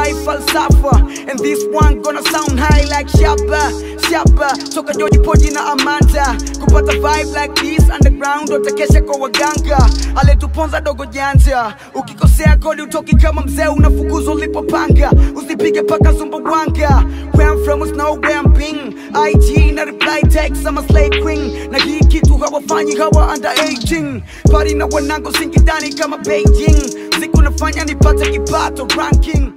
high falsafa, and this one gonna sound high like Shabba, Shabba. Toka Joji Poji na Amanda, kupata vibe like this underground, utakesha kwa waganga. Ale tuponza dogo janja, ukikosea kodi utoki kama mzee unafukuzwa ulipopanga. Usipige paka Sumbawanga, where I'm from is know where I'm being. IG na reply text, I'm a slay queen. Na hii kitu hawafanyi hawa under 18. Party na wanangu Singidani kama Beijing. Siku nafanya nipate kipato ranking.